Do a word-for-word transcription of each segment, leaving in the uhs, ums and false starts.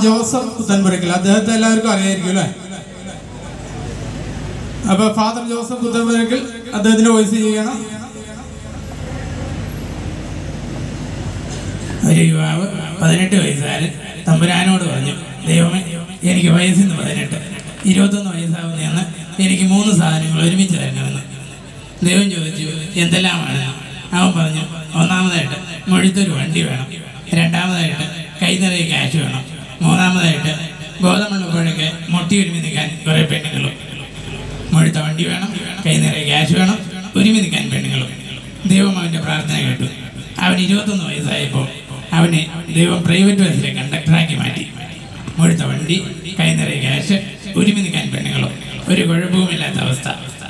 Joseph Puthenpurackal, അദ്ദേഹത്തെ എല്ലാവർക്കും അറിയായിരിക്കും അല്ലേ? അപ്പൊ ഫാദർ ജോസഫ് പുത്തൻപുരയ്ക്കൽ അദ്ദേഹത്തിന്റെ വോയിസ് ചെയ്യണം. ഒരു യുവാവ് പതിനെട്ട് വയസ്സുകാരൻ തമ്പുരാനോട് പറഞ്ഞു, ദൈവമേ എനിക്ക് വയസ്സിന്ന് പതിനെട്ട്, ഇരുപത്തൊന്ന് വയസ്സാവുന്നതെന്ന് എനിക്ക് മൂന്ന് സാധനങ്ങൾ ഒരുമിച്ച് തരണമെന്ന്. ദൈവം ചോദിച്ചു എന്തെല്ലാമാണ്? അവൻ പറഞ്ഞു, ഒന്നാമതായിട്ട് മൊഴിത്തൊരു വണ്ടി വേണം, രണ്ടാമതായിട്ട് കൈ നിറയെ ക്യാഷ് വേണം, മൂന്നാമതായിട്ട് ഗോതമ്പുള്ളപ്പോഴൊക്കെ മുട്ടി ഒരുമി നിൽക്കാൻ കുറേ പെണ്ണുങ്ങളും. മൊഴിത്ത വണ്ടി വേണം, കൈ നിറയെ ക്യാഷ് വേണം, ഒരുമി നിൽക്കാൻ പെണ്ണുങ്ങളും. ദൈവം അവൻ്റെ പ്രാർത്ഥന കേട്ടു. അവൻ ഇരുപത്തൊന്ന് വയസ്സായപ്പോൾ അവനെ ദൈവം പ്രൈവറ്റ് ബസ്സിലെ കണ്ടക്ടറാക്കി മാറ്റി. മുഴുത്ത വണ്ടി, കൈ നിറയെ ക്യാഷ്, ഒരുമി നിൽക്കാൻ പെണ്ണുങ്ങളും, ഒരു കുഴപ്പവുമില്ലാത്ത അവസ്ഥ.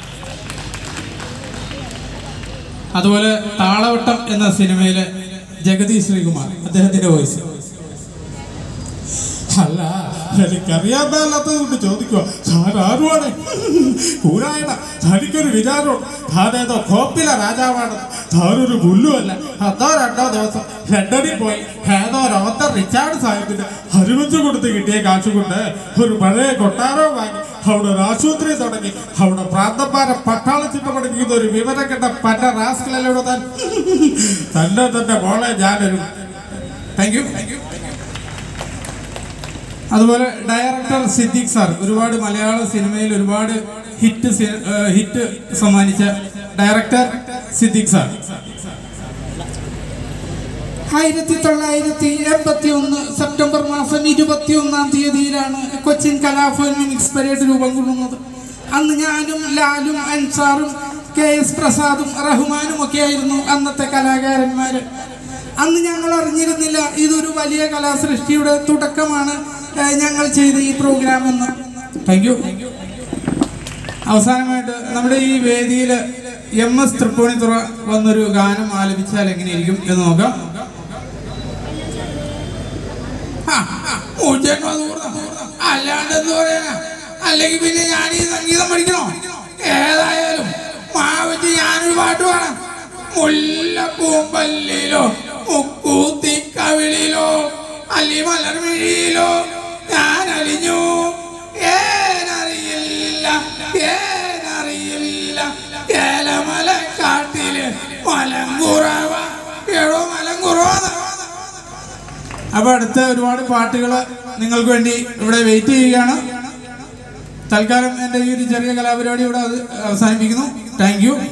അതുപോലെ താളവട്ടം എന്ന സിനിമയിലെ ജഗതി ശ്രീകുമാർ, അദ്ദേഹത്തിന്റെ വോയിസ്. അല്ല, എനിക്കറിയാൻ മേലാത്തത് കൊണ്ട് ചോദിക്കുക, താൻ ആരുമാണ്? കൂരായണ, തനിക്കൊരു വിചാരമുണ്ട് താനേതോ കോപ്പിലെ രാജാവാണ്. താനൊരു പുല്ലുമല്ല. അതോ രണ്ടോ ദിവസം ലണ്ടനിൽ പോയി ഏതോ ഓത്തർ റിച്ചാർഡ് സാഹിബിന് അനുവദിച്ചു കൊടുത്ത് കിട്ടിയ കാശ് കൊണ്ട് ഒരു പഴയ കൊട്ടാരവും വാങ്ങി അവിടെ ഒരു ആശുപത്രി തുടങ്ങി അവിടെ പ്രാന്തന്മാരെ പട്ടാളച്ചിട്ട് പഠിപ്പിക്കുന്ന ഒരു വിവരം കെട്ട പല റാസ്കിലൂടെ താൻ തന്നെ തന്നെ മോളെ ഞാനൊരു താങ്ക് യു താങ്ക് യു അതുപോലെ ഡയറക്ടർ സിദ്ദീഖ് സാർ, ഒരുപാട് മലയാള സിനിമയിൽ ഒരുപാട് ഹിറ്റ് ഹിറ്റ് സമ്മാനിച്ച ഡയറക്ടർ സിദ്ദീഖ് സാർ. ആയിരത്തി തൊള്ളായിരത്തി എൺപത്തി ഒന്ന് സെപ്റ്റംബർ മാസം ഇരുപത്തി ഒന്നാം തീയതിയിലാണ് കൊച്ചിൻ കലാഭവൻ മിക്സ് പരേഡ് രൂപം കൊള്ളുന്നത്. അന്ന് ഞാനും ലാലും അൻസാറും കെ എസ് പ്രസാദും റഹ്മാനും ഒക്കെ ആയിരുന്നു അന്നത്തെ കലാകാരന്മാർ. അന്ന് ഞങ്ങൾ അറിഞ്ഞിരുന്നില്ല ഇതൊരു വലിയ കലാസൃഷ്ടിയുടെ തുടക്കമാണ് ഞങ്ങൾ ചെയ്ത ഈ പ്രോഗ്രാം എന്ന്. Thank you. അവസാനമായിട്ട് നമ്മുടെ ഈ വേദിയിൽ എം എസ് തൃപ്പൂണിത്തുറ വന്നൊരു ഗാനം ആലപിച്ചാൽ എങ്ങനെയിരിക്കും എന്ന് നോക്കാം. അല്ലാണ്ട് എന്ത് പറയാനാ? അല്ലെങ്കിൽ പിന്നെ ഞാൻ ഈ സംഗീതം പഠിക്കണോ? ഏതായാലും മാവറ്റി ഞാനൊരു പാട്ട് പാടാം. മുല്ലപ്പൂമ്പല്ലിലോ മുക്കൂത്തി കവിളിലോ അല്ലി മലർമിഴിയിലോ ഞാൻ അലിഞ്ഞു, ഏനറിയില്ല ഏനറിയില്ല ഏലമല കാട്ടില് മലങ്കുറവ ഏഴോ മലങ്കുറവ. അപ്പൊ അടുത്ത ഒരുപാട് പാട്ടുകൾ നിങ്ങൾക്ക് വേണ്ടി ഇവിടെ വെയിറ്റ് ചെയ്യുകയാണ്. തൽക്കാലം എൻ്റെ ഈ ഒരു ചെറിയ കലാപരിപാടി ഇവിടെ അത് അവസാനിപ്പിക്കുന്നു. Thank you.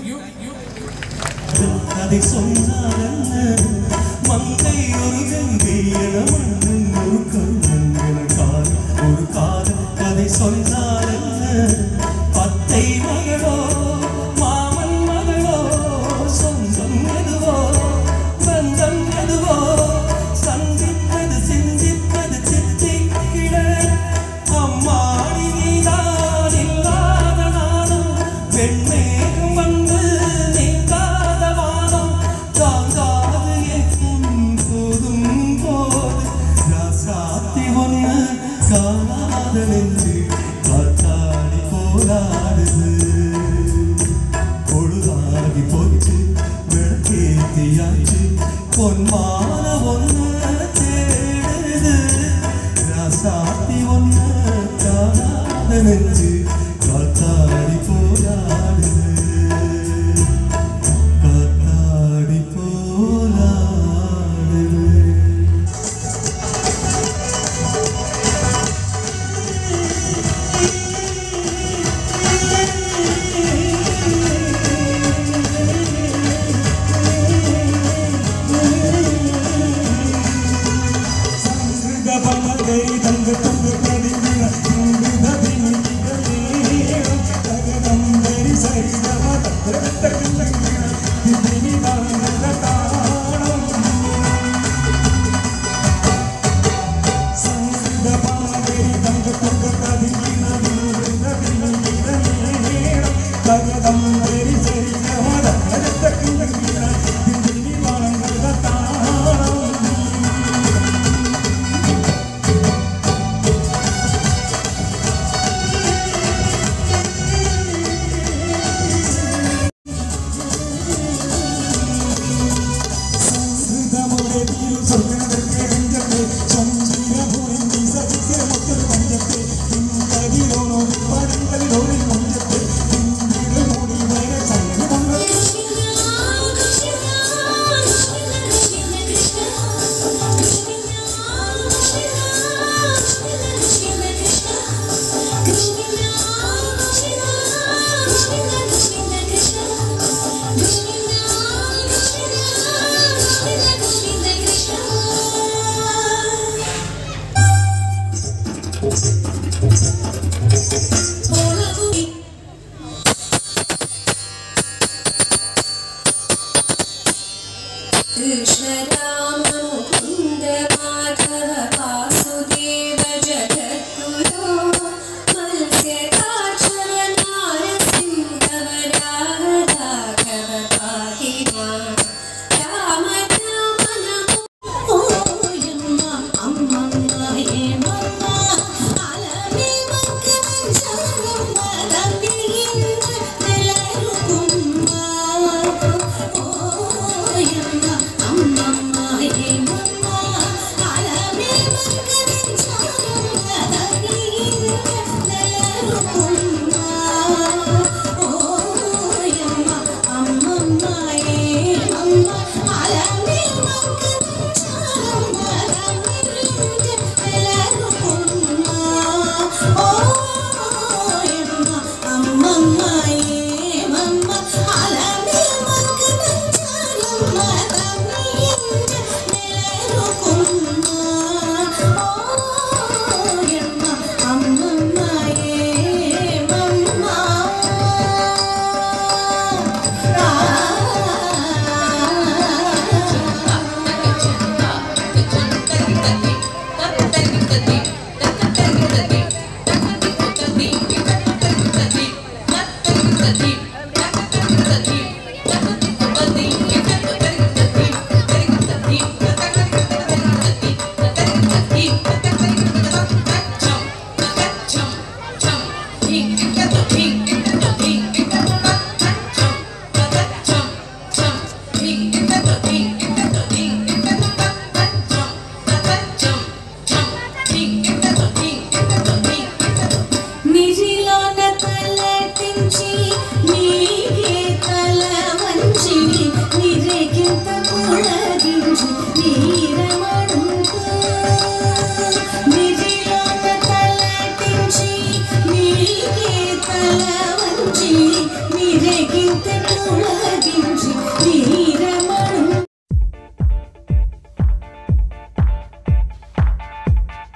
സജീവ്